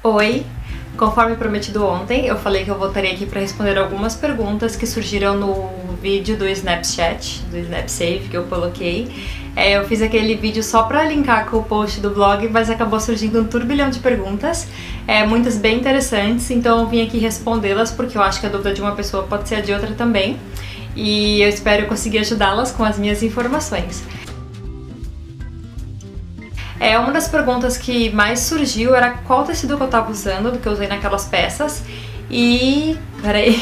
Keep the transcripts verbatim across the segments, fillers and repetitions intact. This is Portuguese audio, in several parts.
Oi! Conforme prometido ontem, eu falei que eu voltaria aqui para responder algumas perguntas que surgiram no vídeo do Snapchat, do Snapsave que eu coloquei. É, eu fiz aquele vídeo só para linkar com o post do blog, mas acabou surgindo um turbilhão de perguntas, é, muitas bem interessantes, então eu vim aqui respondê-las porque eu acho que a dúvida de uma pessoa pode ser a de outra também, e eu espero conseguir ajudá-las com as minhas informações. É, uma das perguntas que mais surgiu era qual tecido que eu tava usando, do que eu usei naquelas peças. E... peraí...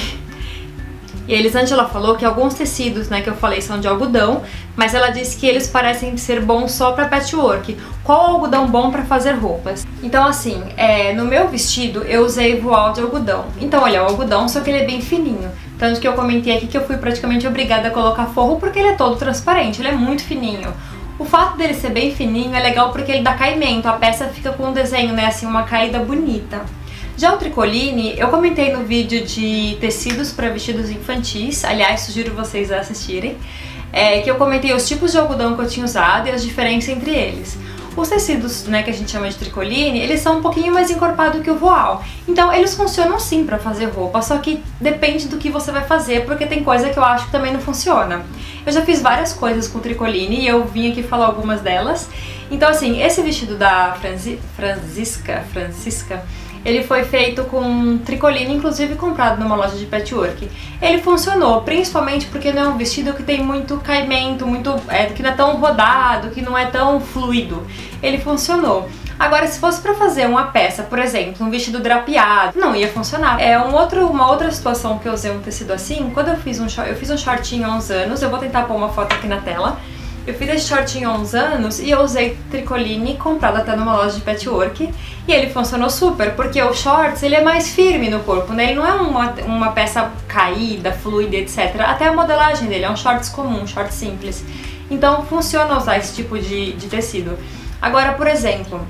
E a Elisângela falou que alguns tecidos, né, que eu falei são de algodão, mas ela disse que eles parecem ser bons só para patchwork. Qual algodão bom para fazer roupas? Então assim, é, no meu vestido eu usei voal de algodão. Então olha, o algodão, só que ele é bem fininho. Tanto que eu comentei aqui que eu fui praticamente obrigada a colocar forro porque ele é todo transparente, ele é muito fininho. O fato dele ser bem fininho é legal porque ele dá caimento, a peça fica com um desenho, né, assim, uma caída bonita. Já o tricoline, eu comentei no vídeo de tecidos para vestidos infantis, aliás, sugiro vocês a assistirem, é, que eu comentei os tipos de algodão que eu tinha usado e as diferenças entre eles. Os tecidos, né, que a gente chama de tricoline, eles são um pouquinho mais encorpados que o voal. Então eles funcionam sim para fazer roupa, só que depende do que você vai fazer, porque tem coisa que eu acho que também não funciona. Eu já fiz várias coisas com tricoline e eu vim aqui falar algumas delas. Então assim, esse vestido da Franzi, Francisca, Francisca, ele foi feito com tricoline, inclusive comprado numa loja de patchwork. Ele funcionou, principalmente porque não é um vestido que tem muito caimento, muito, é, que não é tão rodado, que não é tão fluido. Ele funcionou. Agora, se fosse pra fazer uma peça, por exemplo, um vestido drapeado, não ia funcionar. É um outro, uma outra situação que eu usei um tecido assim, quando eu fiz um, eu fiz um shortinho há uns anos, eu vou tentar pôr uma foto aqui na tela. Eu fiz esse shortinho há uns anos e eu usei tricoline comprado até numa loja de patchwork e ele funcionou super, porque o shorts ele é mais firme no corpo, né? Ele não é uma, uma peça caída, fluida, etcétera. Até a modelagem dele é um shorts comum, um short simples. Então funciona usar esse tipo de, de tecido. Agora, por exemplo,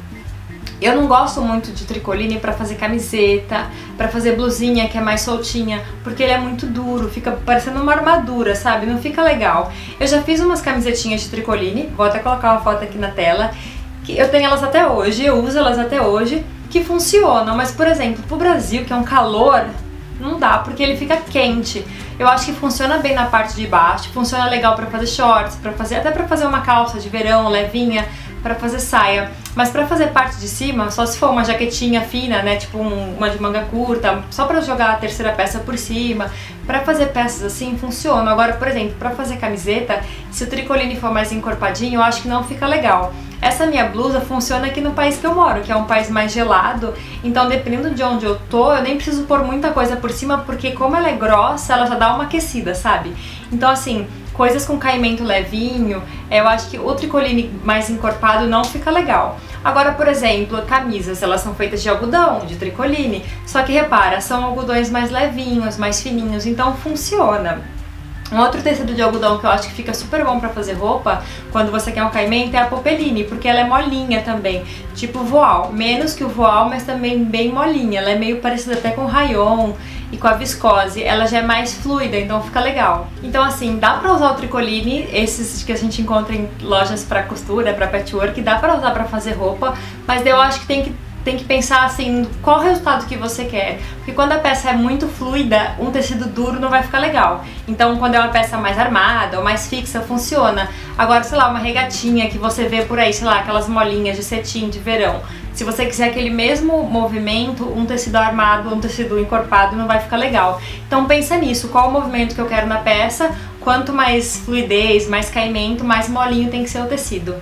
eu não gosto muito de tricoline pra fazer camiseta, pra fazer blusinha que é mais soltinha, porque ele é muito duro, fica parecendo uma armadura, sabe? Não fica legal. Eu já fiz umas camisetinhas de tricoline, vou até colocar uma foto aqui na tela, que eu tenho elas até hoje, eu uso elas até hoje, que funcionam, mas por exemplo, pro Brasil, que é um calor, não dá, porque ele fica quente. Eu acho que funciona bem na parte de baixo, funciona legal pra fazer shorts, pra fazer, até pra fazer uma calça de verão levinha, pra fazer saia, mas pra fazer parte de cima, só se for uma jaquetinha fina, né, tipo um, uma de manga curta, só pra jogar a terceira peça por cima, pra fazer peças assim, funciona. Agora, por exemplo, pra fazer camiseta, se o tricoline for mais encorpadinho, eu acho que não fica legal. Essa minha blusa funciona aqui no país que eu moro, que é um país mais gelado, então dependendo de onde eu tô, eu nem preciso pôr muita coisa por cima, porque como ela é grossa, ela já dá uma aquecida, sabe? Então assim, coisas com caimento levinho, eu acho que o tricoline mais encorpado não fica legal. Agora, por exemplo, camisas, elas são feitas de algodão, de tricoline, só que repara, são algodões mais levinhos, mais fininhos, então funciona. Um outro tecido de algodão que eu acho que fica super bom pra fazer roupa, quando você quer um caimento, é a popeline, porque ela é molinha também, tipo voal. Menos que o voal, mas também bem molinha. Ela é meio parecida até com o rayon e com a viscose. Ela já é mais fluida, então fica legal. Então assim, dá pra usar o tricoline, esses que a gente encontra em lojas pra costura, pra patchwork, dá pra usar pra fazer roupa, mas eu acho que tem que Tem que pensar assim, qual o resultado que você quer, porque quando a peça é muito fluida, um tecido duro não vai ficar legal. Então quando é uma peça mais armada ou mais fixa, funciona. Agora, sei lá, uma regatinha que você vê por aí, sei lá, aquelas molinhas de cetim de verão, se você quiser aquele mesmo movimento, um tecido armado, um tecido encorpado não vai ficar legal. Então pensa nisso, qual o movimento que eu quero na peça, quanto mais fluidez, mais caimento, mais molinho tem que ser o tecido.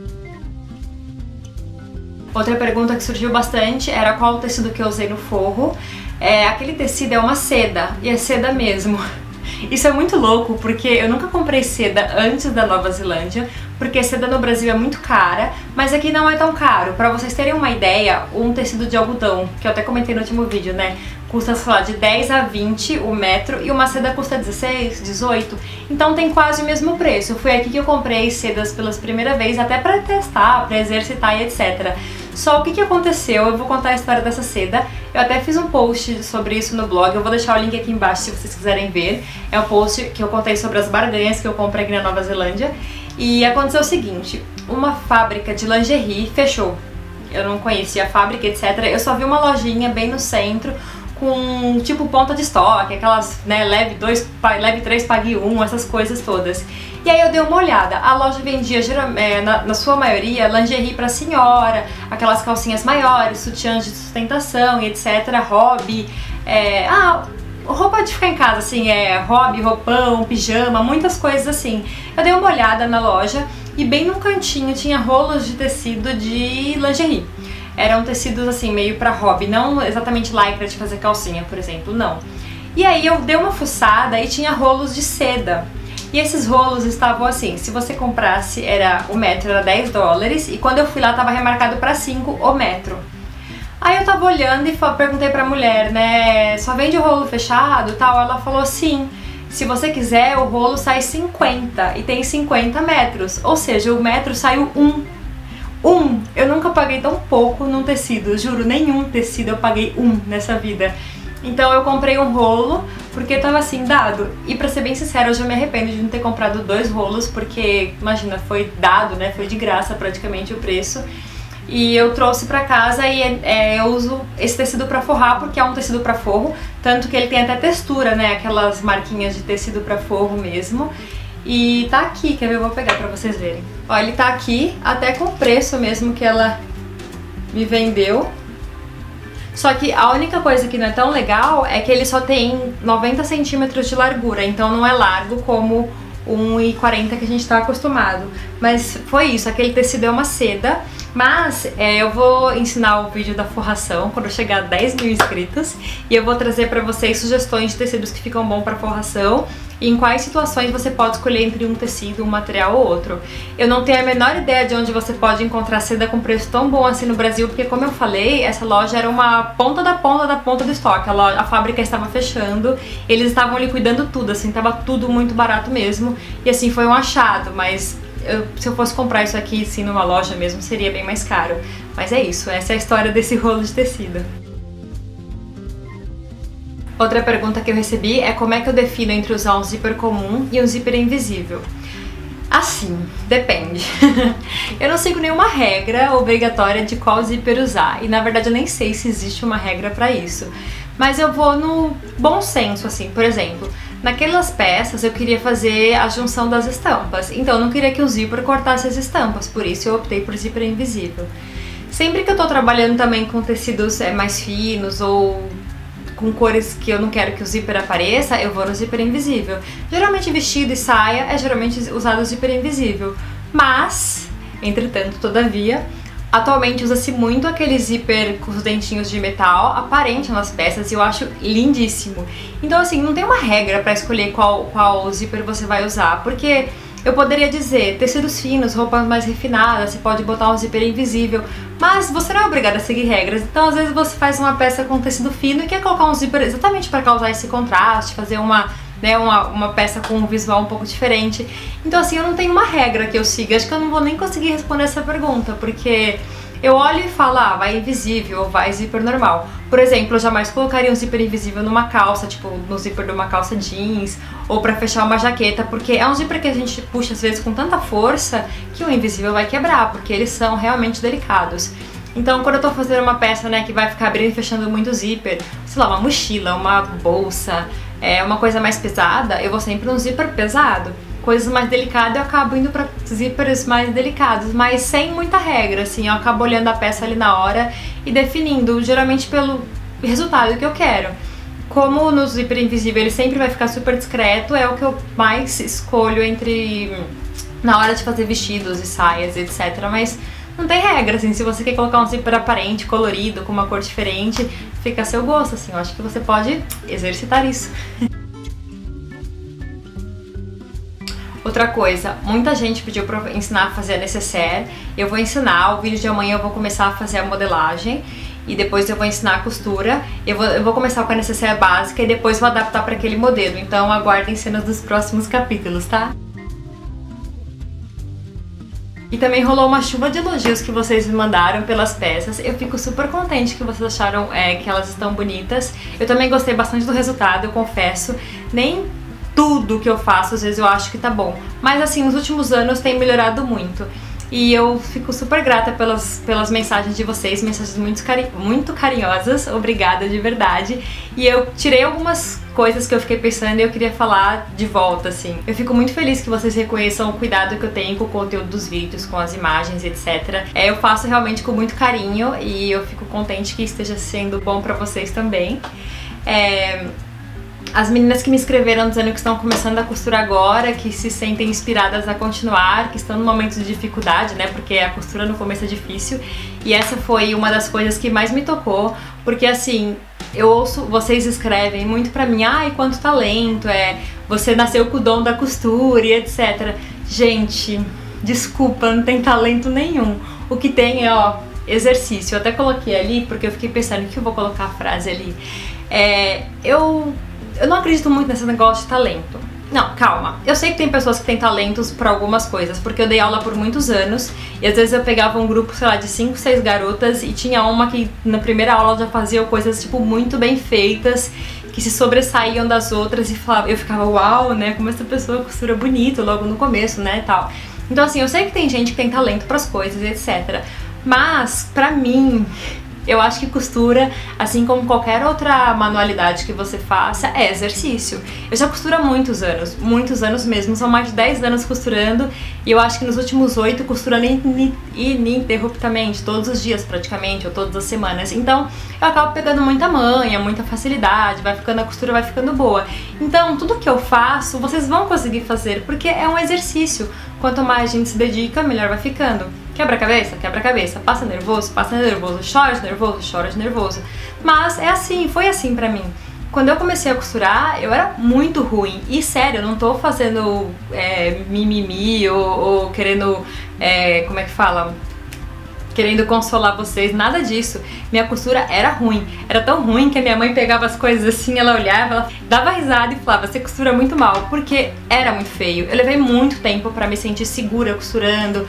Outra pergunta que surgiu bastante era qual o tecido que eu usei no forro. É, aquele tecido é uma seda, e é seda mesmo. Isso é muito louco, porque eu nunca comprei seda antes da Nova Zelândia, porque seda no Brasil é muito cara, mas aqui não é tão caro. Pra vocês terem uma ideia, um tecido de algodão, que eu até comentei no último vídeo, né, custa, sei lá, de dez a vinte o metro, e uma seda custa dezesseis, dezoito, então tem quase o mesmo preço. Foi aqui que eu comprei sedas pela primeira vez, até pra testar, pra exercitar e etcétera. Só o que que aconteceu, eu vou contar a história dessa seda, eu até fiz um post sobre isso no blog, eu vou deixar o link aqui embaixo se vocês quiserem ver. É um post que eu contei sobre as barganhas que eu comprei aqui na Nova Zelândia. E aconteceu o seguinte, uma fábrica de lingerie fechou. eu não conhecia a fábrica, etcétera. Eu só vi uma lojinha bem no centro, com tipo ponta de estoque, aquelas, né, leve dois, leve três, pague um, essas coisas todas. E aí eu dei uma olhada, a loja vendia, é, na, na sua maioria, lingerie pra senhora, aquelas calcinhas maiores, sutiãs de sustentação e etcétera, hobby, é, ah, roupa de ficar em casa, assim, é, hobby, roupão, pijama, muitas coisas assim. Eu dei uma olhada na loja e bem no cantinho tinha rolos de tecido de lingerie. Eram tecidos assim, meio pra hobby, não exatamente lycra de fazer calcinha, por exemplo, não. E aí eu dei uma fuçada e tinha rolos de seda. E esses rolos estavam assim, se você comprasse, era o metro era dez dólares, e quando eu fui lá tava remarcado pra cinco o metro. Aí eu tava olhando e perguntei pra mulher, né, só vende o rolo fechado e tal? Ela falou, sim, se você quiser o rolo sai cinquenta e tem cinquenta metros, ou seja, o metro saiu um. Um, eu nunca paguei tão pouco num tecido, juro, nenhum tecido eu paguei um nessa vida. Então eu comprei um rolo, porque tava assim, dado. E pra ser bem sincera, eu já me arrependo de não ter comprado dois rolos, porque, imagina, foi dado, né, foi de graça praticamente o preço. E eu trouxe pra casa e é, eu uso esse tecido pra forrar, porque é um tecido pra forro, tanto que ele tem até textura, né, aquelas marquinhas de tecido pra forro mesmo. E tá aqui, quer ver? Eu vou pegar pra vocês verem. Ó, ele tá aqui, até com o preço mesmo que ela me vendeu. Só que a única coisa que não é tão legal é que ele só tem noventa centímetros de largura, então não é largo como um e quarenta que a gente tá acostumado. Mas foi isso, aquele tecido é uma seda. Mas é, eu vou ensinar o vídeo da forração quando eu chegar a dez mil inscritos e eu vou trazer pra vocês sugestões de tecidos que ficam bom pra forração e em quais situações você pode escolher entre um tecido, um material ou outro. Eu não tenho a menor ideia de onde você pode encontrar seda com preço tão bom assim no Brasil, porque como eu falei, essa loja era uma ponta da ponta da ponta do estoque. A, loja, a fábrica estava fechando, eles estavam liquidando tudo, assim, tava tudo muito barato mesmo. E assim, foi um achado, mas eu, se eu fosse comprar isso aqui, sim, numa loja mesmo, seria bem mais caro. Mas é isso, essa é a história desse rolo de tecido. Outra pergunta que eu recebi é como é que eu defino entre usar um zíper comum e um zíper invisível. Assim, depende. Eu não sigo nenhuma regra obrigatória de qual zíper usar, e na verdade eu nem sei se existe uma regra pra isso. Mas eu vou no bom senso, assim, por exemplo, naquelas peças eu queria fazer a junção das estampas, então eu não queria que o zíper cortasse as estampas, por isso eu optei por zíper invisível. Sempre que eu tô trabalhando também com tecidos é, mais finos ou com cores que eu não quero que o zíper apareça, eu vou no zíper invisível. Geralmente vestido e saia é geralmente usado o zíper invisível, mas, entretanto, todavia, atualmente usa-se muito aquele zíper com os dentinhos de metal aparente nas peças e eu acho lindíssimo. Então assim, não tem uma regra pra escolher qual, qual zíper você vai usar, porque eu poderia dizer, tecidos finos, roupas mais refinadas, você pode botar um zíper invisível, mas você não é obrigado a seguir regras, então às vezes você faz uma peça com tecido fino e quer colocar um zíper exatamente para causar esse contraste, fazer uma, né, uma, uma peça com um visual um pouco diferente. Então assim, eu não tenho uma regra que eu siga, acho que eu não vou nem conseguir responder essa pergunta, porque eu olho e falo, ah, vai invisível ou vai zíper normal. Por exemplo, eu jamais colocaria um zíper invisível numa calça, tipo no zíper de uma calça jeans, ou pra fechar uma jaqueta, porque é um zíper que a gente puxa às vezes com tanta força que o invisível vai quebrar, porque eles são realmente delicados. Então quando eu tô fazendo uma peça, né, que vai ficar abrindo e fechando muito zíper, sei lá, uma mochila, uma bolsa, é, uma coisa mais pesada, eu vou sempre num zíper pesado. Coisas mais delicadas eu acabo indo pra zíperes mais delicados, mas sem muita regra, assim, eu acabo olhando a peça ali na hora e definindo, geralmente pelo resultado que eu quero. Como no zíper invisível ele sempre vai ficar super discreto, é o que eu mais escolho entre na hora de fazer vestidos e saias, etcétera. Mas não tem regra, assim, se você quer colocar um zíper aparente, colorido, com uma cor diferente, fica a seu gosto, assim, eu acho que você pode exercitar isso. Outra coisa, muita gente pediu pra eu ensinar a fazer a nécessaire, eu vou ensinar, o vídeo de amanhã eu vou começar a fazer a modelagem e depois eu vou ensinar a costura, eu vou, eu vou começar com a nécessaire básica e depois vou adaptar para aquele modelo, então aguardem cenas dos próximos capítulos, tá? E também rolou uma chuva de elogios que vocês me mandaram pelas peças, eu fico super contente que vocês acharam é, que elas estão bonitas, eu também gostei bastante do resultado, eu confesso, nem tudo que eu faço, às vezes eu acho que tá bom. Mas assim, nos últimos anos tem melhorado muito. e eu fico super grata pelas, pelas mensagens de vocês, mensagens muito, cari muito carinhosas, obrigada de verdade. E eu tirei algumas coisas que eu fiquei pensando e eu queria falar de volta, assim. Eu fico muito feliz que vocês reconheçam o cuidado que eu tenho com o conteúdo dos vídeos, com as imagens, etcétera. É, eu faço realmente com muito carinho e eu fico contente que esteja sendo bom pra vocês também. É... As meninas que me escreveram dizendo que estão começando a costura agora, que se sentem inspiradas a continuar, que estão no momento de dificuldade, né, porque a costura no começo é difícil, e essa foi uma das coisas que mais me tocou, porque assim, eu ouço, vocês escrevem muito pra mim, ai, quanto talento, é, você nasceu com o dom da costura e etcétera. Gente, desculpa, não tem talento nenhum. O que tem é, ó, exercício. Eu até coloquei ali, porque eu fiquei pensando que eu vou colocar a frase ali. É, eu... Eu não acredito muito nesse negócio de talento. Não, calma. Eu sei que tem pessoas que têm talentos para algumas coisas, porque eu dei aula por muitos anos e às vezes eu pegava um grupo, sei lá, de cinco, seis garotas e tinha uma que na primeira aula já fazia coisas, tipo, muito bem feitas, que se sobressaíam das outras e falava, eu ficava, uau, né, como essa pessoa costura bonito logo no começo, né, e tal. Então assim, eu sei que tem gente que tem talento para as coisas, etcétera. Mas, pra mim... Eu acho que costura, assim como qualquer outra manualidade que você faça, é exercício. Eu já costuro há muitos anos, muitos anos mesmo, são mais de dez anos costurando e eu acho que nos últimos oito costurando ininterruptamente, todos os dias praticamente, ou todas as semanas. Então eu acabo pegando muita manha, muita facilidade, vai ficando, a costura vai ficando boa. Então tudo que eu faço, vocês vão conseguir fazer, porque é um exercício. Quanto mais a gente se dedica, melhor vai ficando. Quebra-cabeça? Quebra-cabeça. Passa nervoso? Passa nervoso. Chora de nervoso? Chora de nervoso. Mas é assim, foi assim pra mim. Quando eu comecei a costurar, eu era muito ruim. E sério, eu não tô fazendo é, mimimi ou, ou querendo, é, como é que fala? Querendo consolar vocês, nada disso. Minha costura era ruim. Era tão ruim que a minha mãe pegava as coisas assim, ela olhava, ela dava risada e falava, você costura muito mal, porque era muito feio. Eu levei muito tempo pra me sentir segura costurando,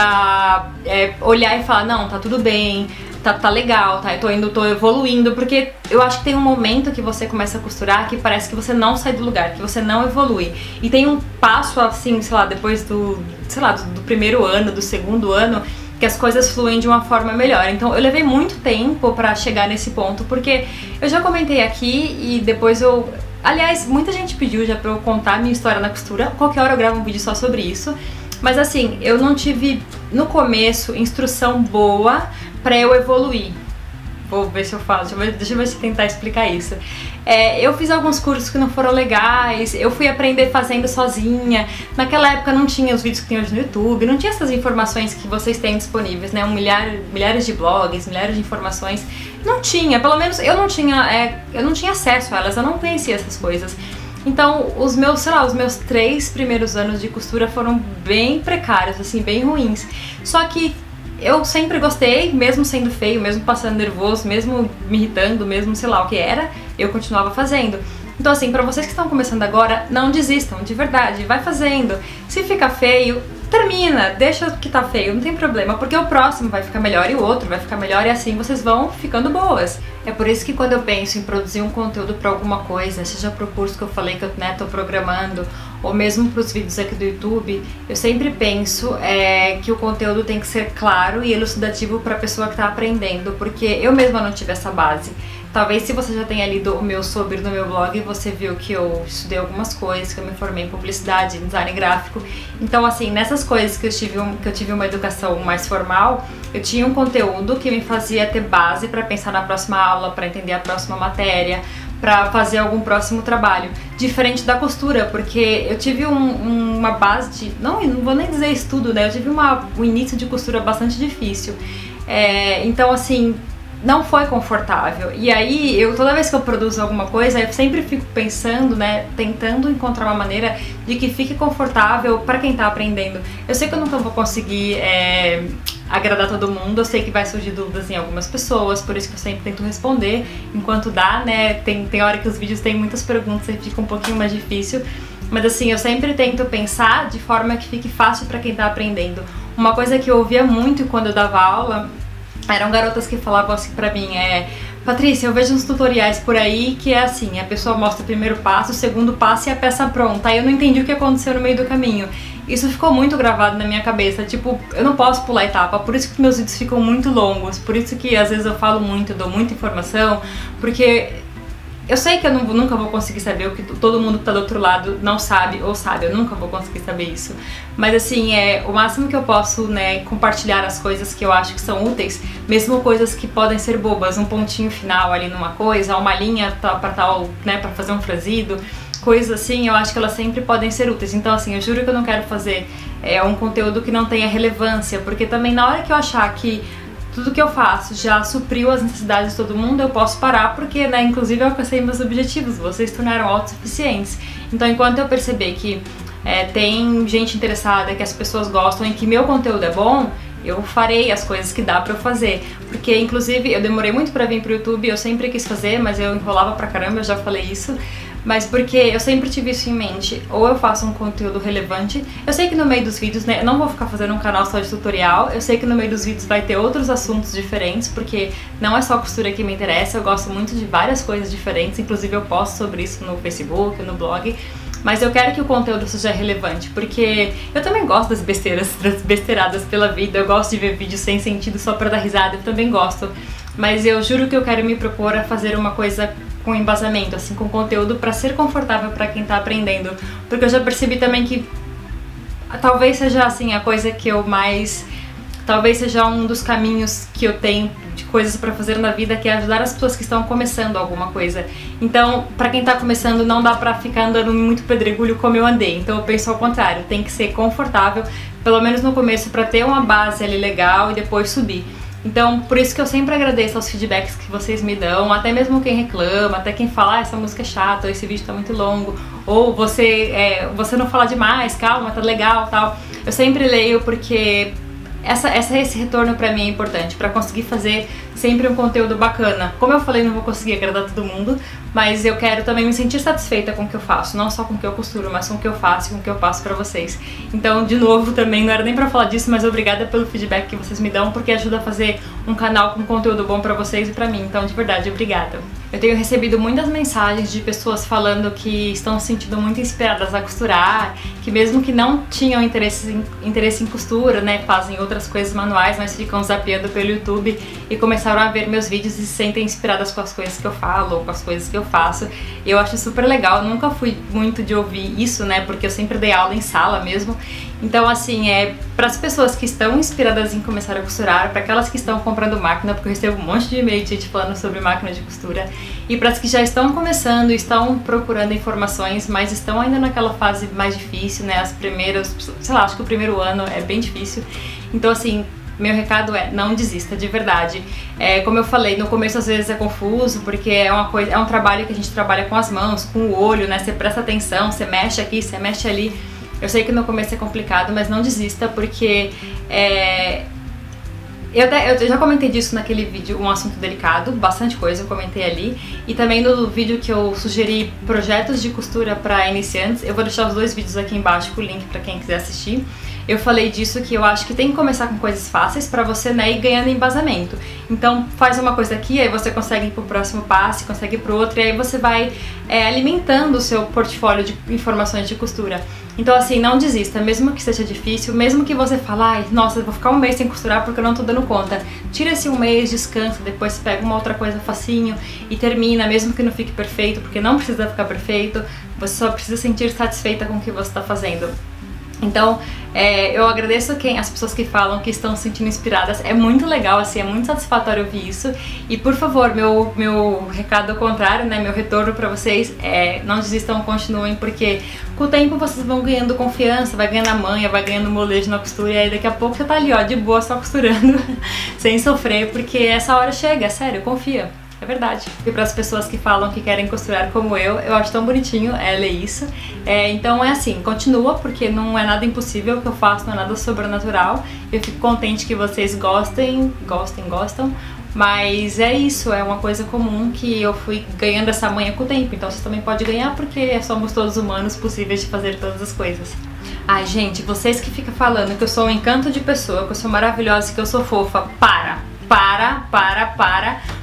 pra é, olhar e falar, não, tá tudo bem, tá, tá legal, tá, eu tô indo, tô evoluindo, porque eu acho que tem um momento que você começa a costurar que parece que você não sai do lugar, que você não evolui. E tem um passo assim, sei lá, depois do, sei lá, do, do primeiro ano, do segundo ano, que as coisas fluem de uma forma melhor. Então eu levei muito tempo pra chegar nesse ponto, porque eu já comentei aqui e depois eu... Aliás, muita gente pediu já pra eu contar a minha história na costura, qualquer hora eu gravo um vídeo só sobre isso, mas assim, eu não tive no começo instrução boa pra eu evoluir. Vou ver se eu falo, deixa eu ver, deixa eu ver se eu tentar explicar isso. É, eu fiz alguns cursos que não foram legais, eu fui aprender fazendo sozinha. Naquela época não tinha os vídeos que tem hoje no YouTube, não tinha essas informações que vocês têm disponíveis, né? Um milhar, milhares de blogs, milhares de informações. Não tinha, pelo menos eu não tinha, é, eu não tinha acesso a elas, eu não conhecia essas coisas. Então, os meus, sei lá, os meus três primeiros anos de costura foram bem precários, assim, bem ruins. Só que eu sempre gostei, mesmo sendo feio, mesmo passando nervoso, mesmo me irritando, mesmo sei lá o que era, eu continuava fazendo. Então assim, pra vocês que estão começando agora, não desistam, de verdade, vai fazendo. Se fica feio, termina, deixa que tá feio, não tem problema, porque o próximo vai ficar melhor e o outro vai ficar melhor e assim vocês vão ficando boas. É por isso que quando eu penso em produzir um conteúdo pra alguma coisa, seja pro curso que eu falei que eu né, tô programando, ou mesmo pros vídeos aqui do YouTube, eu sempre penso é, que o conteúdo tem que ser claro e elucidativo pra pessoa que tá aprendendo, porque eu mesma não tive essa base. Talvez se você já tenha lido o meu sobre no meu blog, você viu que eu estudei algumas coisas, que eu me formei em publicidade, em design gráfico. Então assim, nessas coisas que eu tive, um, que eu tive uma educação mais formal, eu tinha um conteúdo que me fazia ter base para pensar na próxima aula, para entender a próxima matéria, para fazer algum próximo trabalho. Diferente da costura, porque eu tive um, uma base de... Não, não vou nem dizer estudo, né? Eu tive uma, um início de costura bastante difícil. É, então assim... não foi confortável. E aí, eu toda vez que eu produzo alguma coisa, eu sempre fico pensando, né, tentando encontrar uma maneira de que fique confortável para quem tá aprendendo. Eu sei que eu nunca vou conseguir é, agradar todo mundo, eu sei que vai surgir dúvidas em algumas pessoas, por isso que eu sempre tento responder enquanto dá, né, tem, tem hora que os vídeos têm muitas perguntas e fica um pouquinho mais difícil, mas assim, eu sempre tento pensar de forma que fique fácil para quem tá aprendendo. Uma coisa que eu ouvia muito quando eu dava aula eram garotas que falavam assim pra mim, é... Patrícia, eu vejo uns tutoriais por aí que é assim, a pessoa mostra o primeiro passo, o segundo passo e a peça pronta. Aí eu não entendi o que aconteceu no meio do caminho. Isso ficou muito gravado na minha cabeça, tipo, eu não posso pular etapa, por isso que meus vídeos ficam muito longos, por isso que às vezes eu falo muito, eu dou muita informação, porque eu sei que eu não, nunca vou conseguir saber o que todo mundo que tá do outro lado não sabe ou sabe, eu nunca vou conseguir saber isso. Mas assim, é o máximo que eu posso, né, compartilhar as coisas que eu acho que são úteis, mesmo coisas que podem ser bobas, um pontinho final ali numa coisa, uma linha pra tal, né, pra fazer um franzido, coisas assim, eu acho que elas sempre podem ser úteis. Então assim, eu juro que eu não quero fazer é, um conteúdo que não tenha relevância, porque também na hora que eu achar que tudo que eu faço já supriu as necessidades de todo mundo, eu posso parar, porque, né, inclusive eu alcancei meus objetivos, vocês se tornaram autossuficientes. Então enquanto eu perceber que é, tem gente interessada, que as pessoas gostam e que meu conteúdo é bom, eu farei as coisas que dá pra eu fazer. Porque, inclusive, eu demorei muito pra vir pro YouTube, eu sempre quis fazer, mas eu enrolava pra caramba, eu já falei isso. Mas porque eu sempre tive isso em mente, ou eu faço um conteúdo relevante. Eu sei que no meio dos vídeos, né, eu não vou ficar fazendo um canal só de tutorial, eu sei que no meio dos vídeos vai ter outros assuntos diferentes, porque não é só costura que me interessa, eu gosto muito de várias coisas diferentes, inclusive eu posto sobre isso no Facebook, no blog. Mas eu quero que o conteúdo seja relevante, porque eu também gosto das besteiras, das besteiradas pela vida, eu gosto de ver vídeos sem sentido só pra dar risada, eu também gosto. Mas eu juro que eu quero me propor a fazer uma coisa com embasamento, assim, com conteúdo pra ser confortável pra quem tá aprendendo. Porque eu já percebi também que talvez seja, assim, a coisa que eu mais... Talvez seja um dos caminhos que eu tenho de coisas pra fazer na vida, que é ajudar as pessoas que estão começando alguma coisa. Então, pra quem tá começando, não dá pra ficar andando muito pedregulho como eu andei. Então eu penso ao contrário, tem que ser confortável, pelo menos no começo, pra ter uma base ali legal e depois subir. Então, por isso que eu sempre agradeço aos feedbacks que vocês me dão, até mesmo quem reclama, até quem fala, ah, essa música é chata, ou esse vídeo tá muito longo, ou você, é, você não fala demais, calma, tá legal, tal. Eu sempre leio porque essa, essa, esse retorno pra mim é importante, pra conseguir fazer sempre um conteúdo bacana. Como eu falei, não vou conseguir agradar todo mundo, mas eu quero também me sentir satisfeita com o que eu faço, não só com o que eu costuro, mas com o que eu faço e com o que eu passo pra vocês. Então, de novo, também não era nem pra falar disso, mas obrigada pelo feedback que vocês me dão, porque ajuda a fazer um canal com conteúdo bom pra vocês e pra mim. Então, de verdade, obrigada. Eu tenho recebido muitas mensagens de pessoas falando que estão se sentindo muito inspiradas a costurar, que mesmo que não tinham interesse em, interesse em costura, né, fazem outras coisas manuais, mas ficam zapeando pelo YouTube e começaram a ver meus vídeos e se sentem inspiradas com as coisas que eu falo, ou com as coisas que eu faço. Eu acho super legal, eu nunca fui muito de ouvir isso, né, porque eu sempre dei aula em sala mesmo. Então, assim, é para as pessoas que estão inspiradas em começar a costurar, para aquelas que estão comprando máquina, porque eu recebo um monte de e-mail de gente falando sobre máquina de costura, e para as que já estão começando, estão procurando informações, mas estão ainda naquela fase mais difícil, né, as primeiras, sei lá, acho que o primeiro ano é bem difícil. Então, assim, meu recado é, não desista, de verdade. É, como eu falei, no começo às vezes é confuso, porque é uma coisa, é um trabalho que a gente trabalha com as mãos, com o olho, né, você presta atenção, você mexe aqui, você mexe ali. Eu sei que no começo é complicado, mas não desista, porque é, eu, eu já comentei disso naquele vídeo, um assunto delicado, bastante coisa eu comentei ali, e também no vídeo que eu sugeri projetos de costura para iniciantes. Eu vou deixar os dois vídeos aqui embaixo com o link para quem quiser assistir. Eu falei disso, que eu acho que tem que começar com coisas fáceis pra você, né, ir ganhando embasamento. Então faz uma coisa aqui, aí você consegue ir pro próximo passo, consegue ir pro outro, e aí você vai é, alimentando o seu portfólio de informações de costura. Então, assim, não desista, mesmo que seja difícil, mesmo que você fale, ai, nossa, eu vou ficar um mês sem costurar porque eu não tô dando conta. Tira esse um mês, descansa, depois você pega uma outra coisa facinho e termina, mesmo que não fique perfeito, porque não precisa ficar perfeito, você só precisa sentir satisfeita com o que você tá fazendo. Então, é, eu agradeço quem, as pessoas que falam que estão se sentindo inspiradas, é muito legal, assim, é muito satisfatório ouvir isso. E por favor, meu, meu recado ao contrário, né, meu retorno pra vocês é, não desistam, continuem, porque com o tempo vocês vão ganhando confiança, vai ganhando a manha, vai ganhando molejo na costura, e aí daqui a pouco você tá ali, ó, de boa, só costurando, sem sofrer, porque essa hora chega, sério, confia. É verdade. E para as pessoas que falam que querem costurar como eu, eu acho tão bonitinho é ler isso. É, então é assim, continua, porque não é nada impossível o que eu faço, não é nada sobrenatural. Eu fico contente que vocês gostem, gostem, gostam. Mas é isso, é uma coisa comum que eu fui ganhando essa manha com o tempo. Então você também pode ganhar, porque somos todos humanos, possíveis de fazer todas as coisas. Ai, gente, vocês que ficam falando que eu sou um encanto de pessoa, que eu sou maravilhosa, que eu sou fofa, para! Para, para, para,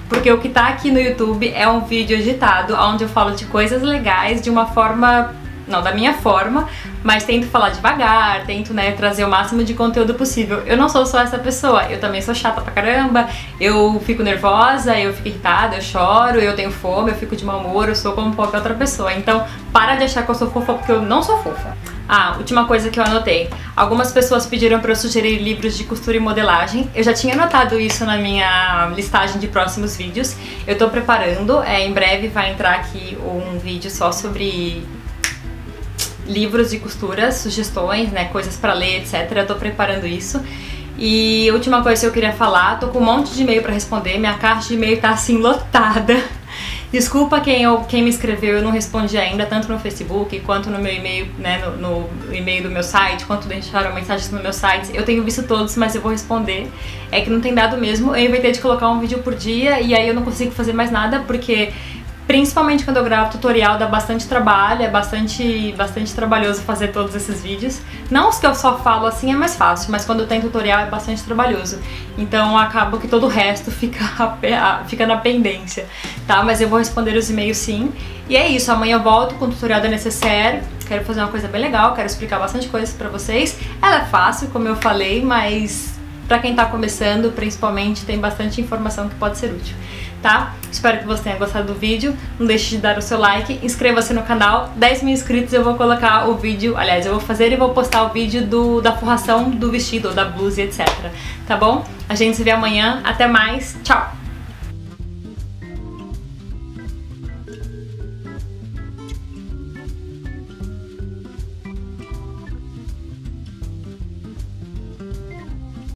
porque o que tá aqui no YouTube é um vídeo editado, onde eu falo de coisas legais de uma forma, não da minha forma, mas tento falar devagar, tento, né, trazer o máximo de conteúdo possível. Eu não sou só essa pessoa, eu também sou chata pra caramba, eu fico nervosa, eu fico irritada, eu choro, eu tenho fome, eu fico de mau humor, eu sou como qualquer outra pessoa. Então, para de achar que eu sou fofa, porque eu não sou fofa. Ah, última coisa que eu anotei. Algumas pessoas pediram para eu sugerir livros de costura e modelagem. Eu já tinha anotado isso na minha listagem de próximos vídeos. Eu tô preparando, é, em breve vai entrar aqui um vídeo só sobre livros de costura, sugestões, né, coisas pra ler, etcétera. Eu tô preparando isso. E a última coisa que eu queria falar, tô com um monte de e-mail pra responder, minha caixa de e-mail tá assim lotada. Desculpa quem, eu, quem me escreveu, eu não respondi ainda, tanto no Facebook quanto no meu e-mail, né, no, no e-mail do meu site, quanto deixaram mensagens no meu site. Eu tenho visto todos, mas eu vou responder. É que não tem dado mesmo. Eu inventei de colocar um vídeo por dia e aí eu não consigo fazer mais nada, porque principalmente quando eu gravo tutorial dá bastante trabalho, é bastante, bastante trabalhoso fazer todos esses vídeos. Não os que eu só falo assim é mais fácil, mas quando tem tutorial é bastante trabalhoso. Então acaba que todo o resto fica, fica na pendência, tá? Mas eu vou responder os e-mails sim. E é isso, amanhã eu volto com o tutorial da Necessaire. Quero fazer uma coisa bem legal, quero explicar bastante coisas pra vocês. Ela é fácil, como eu falei, mas pra quem tá começando, principalmente, tem bastante informação que pode ser útil, tá? Espero que você tenha gostado do vídeo, não deixe de dar o seu like, inscreva-se no canal, dez mil inscritos eu vou colocar o vídeo, aliás, eu vou fazer e vou postar o vídeo do, da forração do vestido, ou da blusa, etcétera. Tá bom? A gente se vê amanhã, até mais, tchau!